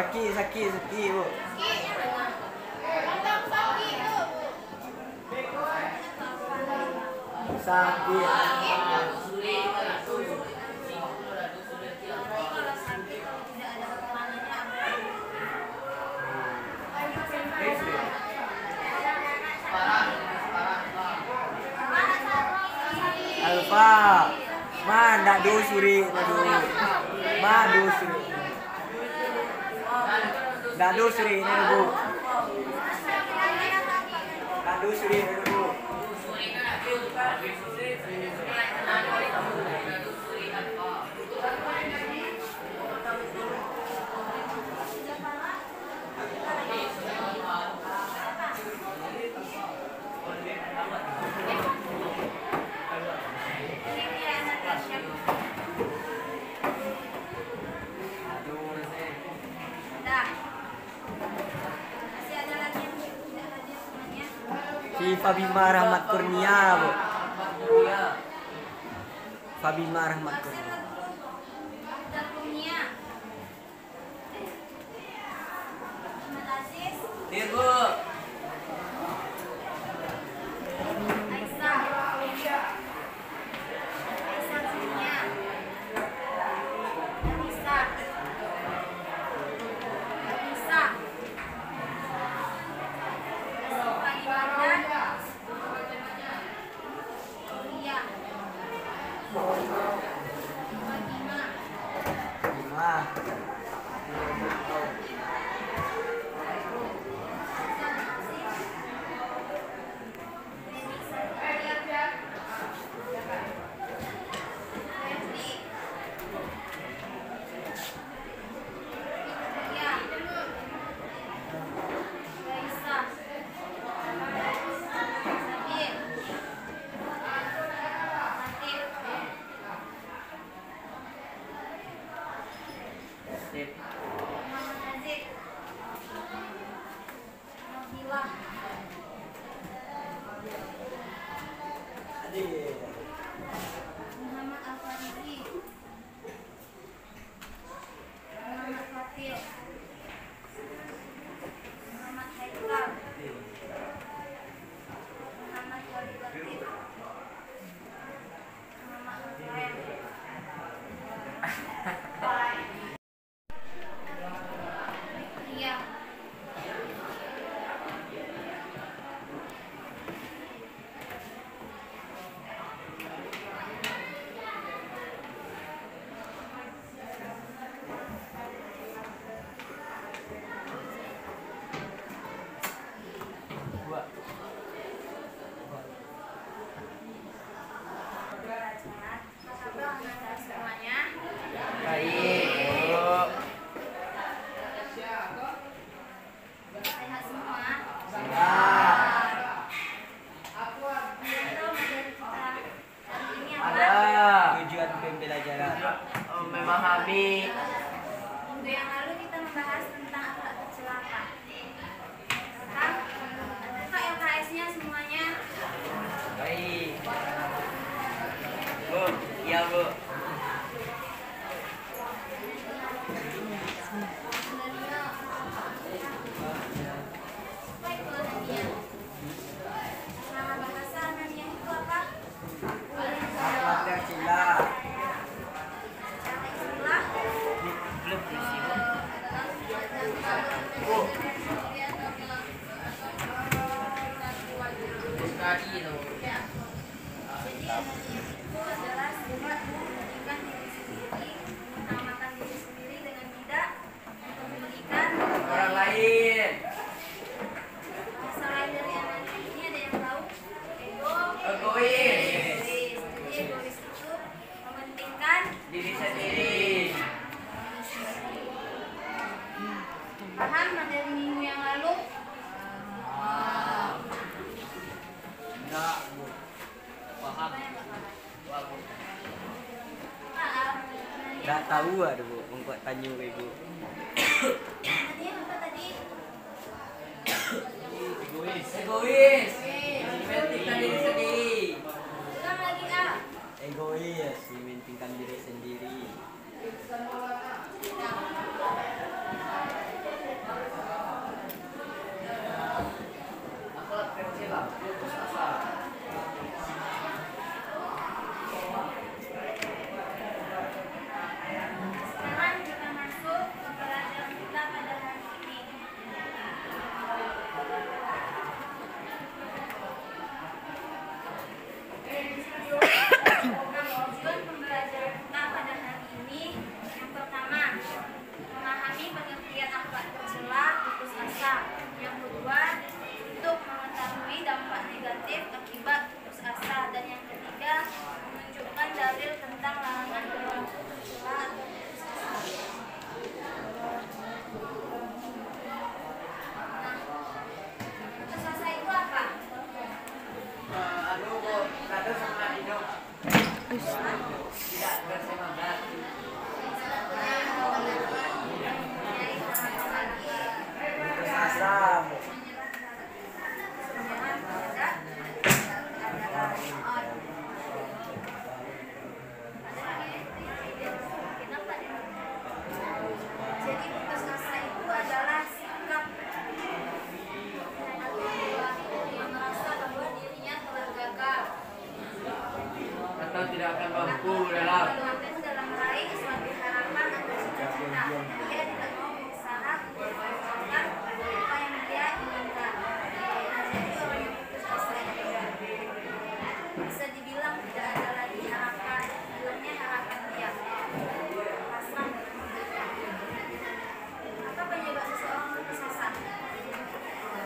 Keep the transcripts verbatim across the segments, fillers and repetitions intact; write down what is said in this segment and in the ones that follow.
Sakit, sakit, sakit, Bu. Sakit. Alfa, man, ndak dusuri, nadu, man dusuri, ndak dusuri, nadu bu, ndak dusuri, nadu bu. Si Fabima Rahmat Kurnia, Bu. Fabima Rahmat Kurnia. Bu. Muhammad Al-Farisi, Muhammad Fatil, Muhammad Haikal, Muhammad Walid Latif, Muhammad Nurfayan. Iya. Semuanya. Baik, Bu. Sehat semua. Sehat. Itu materi kita hari ini apa? Ada. Tujuan pembelajaran. Oh, memahami. Minggu yang lalu kita membahas tentang akhlak tercelaka. Sekarang adakah L K S-nya semuanya? Baik. Bu, iya, Bu. Baik, Bu Nadia. Nama bahasa Nadia itu apa? Akhlak tercela. Cara istilah. Belum diisi, Bu. Bu. Tadi itu. Jadi energi itu adalah sifat memberikan diri sendiri, mengutamakan diri sendiri dengan tidak mempedulikan Orang lain. bahasa lain dari energi ini ada yang tahu? Ego. Egois. Egois. Jadi egois itu mementingkan Diri sendiri. paham materi minggu yang lalu? Enggak, Bu. Paham. Paham. Enggak tahu ada, Bu. Engkau tanya ke Ibu. Tadi apa tadi? Egois. Egois. Mementingkan diri sendiri. Ulang lagi A. Egois, mementingkan diri sendiri.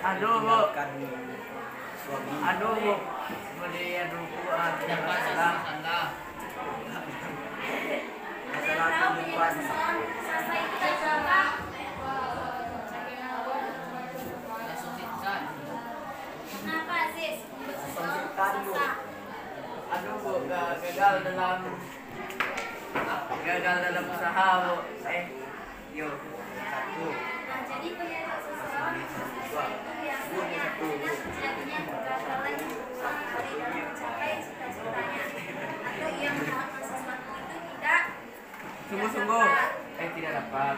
Aduh, Bu. Meninggalkan suami. Aduh, Bu. Kemudian rukuan. Jangan salah. Masalah Tahu penyebab kehidupan. seseorang putus asa itu dari apa? Kenapa Aziz? Membuat seseorang putus asa. Aduh, Bu. ga- Gagal dalam gagal dalam usaha, Bu. Eh, yuk. Satu. Nah, jadi penyebab seseorang putus asa itu biasanya karena terjadinya kegagalan yang berulang kali dalam mencapai cita-citanya, atau ia mengharapkan sesuatu itu tidak Sungguh-sungguh. Eh, tidak dapat.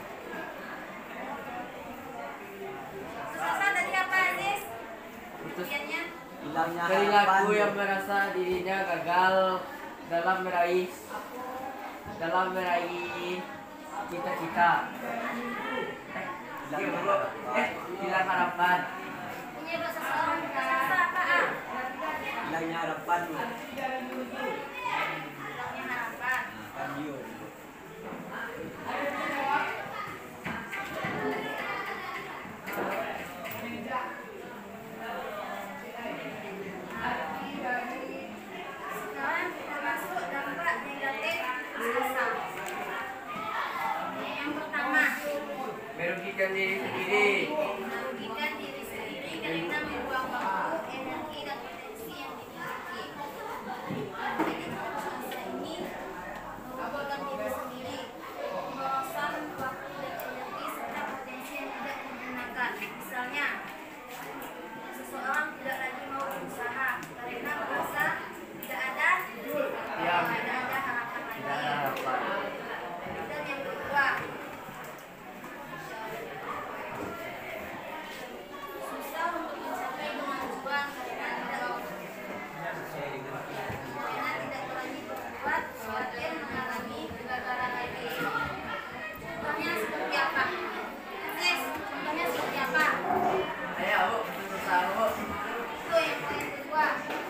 putus asa tadi apa Aziz? Putus Kemudiannya Hilangnya perilaku harapan. yang merasa dirinya gagal dalam meraih dalam meraih cita-cita. Eh, iya, Bu. Eh, hilang harapan. penyebab seseorang putus asa apa? A. Hilangnya harapan. Hilangnya harapan. Nah, kan yuk. Sekarang kita masuk dampak negatif putus asa. Yang pertama, Merugikan diri sendiri. merugikan diri sendiri karena membuang waktu, energi, dan potensi yang dimiliki. Jadi putus asa ini merugikan diri sendiri, pemborosan waktu dan energi serta potensi yang tidak digunakan. Misalnya, seseorang tidak lagi mau berusaha karena merasa tidak ada Ya. tidak ada harapan lagi. Tidak ada harapan. Dan yang kedua, susah untuk mencapai kemajuan karena tidak karena tidak berani berbuat, khawatir mengalami kegagalan lagi. Contohnya seperti apa? Aziz, contohnya seperti apa? Ayo, Bu. Susah, Bu. Itu yang poin kedua.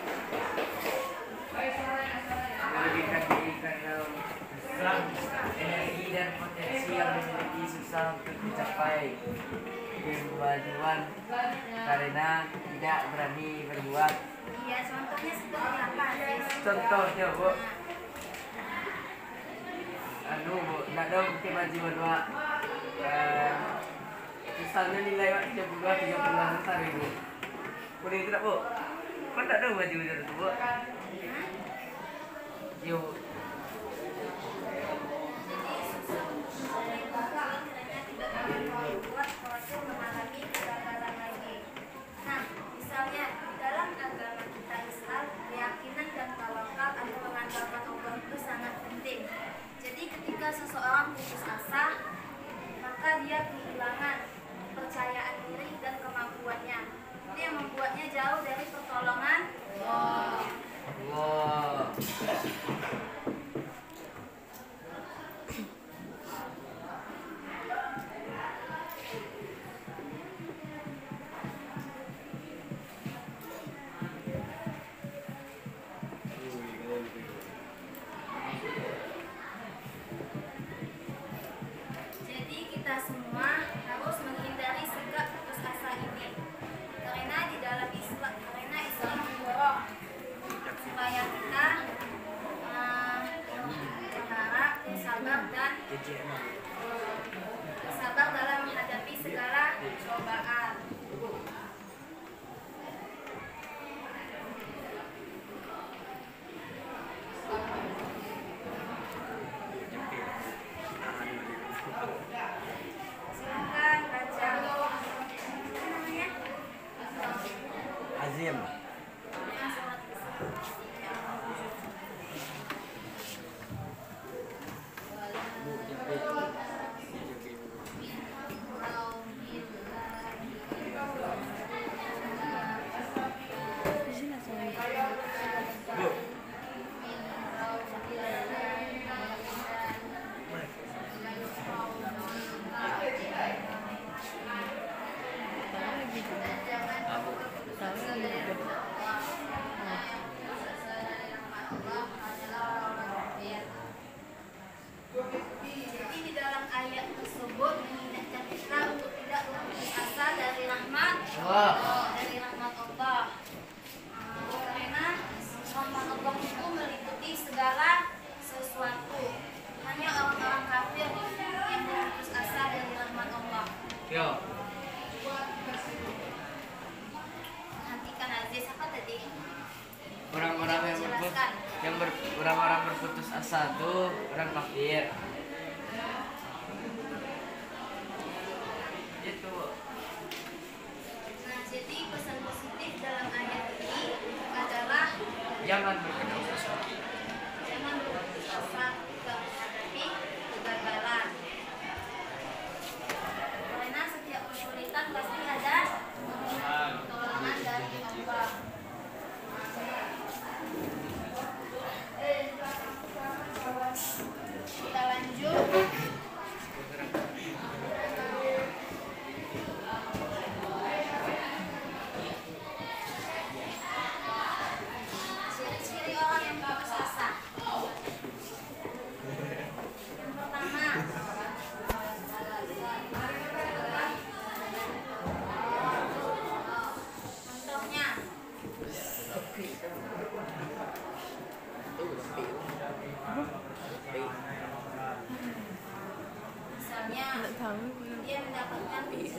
Merugikan diri karena kurang energi dan potensi yang dimiliki susah untuk mencapai kemajuan karena tidak berani berbuat. Iya, contohnya seperti apa, Aziz? Contohnya, Bu. Anu, Bu, nak ada kemajuan, Pak. Eh, misalnya nilai Pak tiga puluh tiga puluh besar, Ibu. Boleh tidak, Bu? Kau tak ada maju dari itu, Bu? Yuk. Jadi susah untuk mencari kemajuan karena tidak berani berbuat, khawatir mengalami kegagalan lagi. Nah, misalnya di dalam agama kita Islam, keyakinan dan tawakal atau mengandalkan Allah itu sangat penting. Jadi ketika seseorang putus asa, maka dia kehilangan kepercayaan diri dan kemampuannya. Itu yang membuatnya jauh dari pertolongan Allah. Wow. Jadi kita semua harus menghindari sikap putus asa ini. Karena di dalam Islam, karena Islam mendorong supaya kita eh, berharap, sabar dan sabar dalam menghadapi segala cobaan. Silakan baca apa namanya? Azim. Jangan Dua. dari rahmat Allah. Karena rahmat Allah itu meliputi segala sesuatu. Hanya orang-orang kafir yang berputus asa dari rahmat Allah. Yo. Hentikan Aziz, apa tadi? Orang-orang yang berputus yang ber, orang-orang berputus asa tuh orang kafir. Itu. Nah, jadi pesan positif dalam ayat ini adalah Jangan berputus asa. jangan berputus asa ketika menghadapi kegagalan. Karena setiap kesulitan pasti ada pertolongan dari Allah. Kita lanjut. Ciri-ciri orang yang putus asa. Yang pertama, contohnya misalnya dia mendapatkan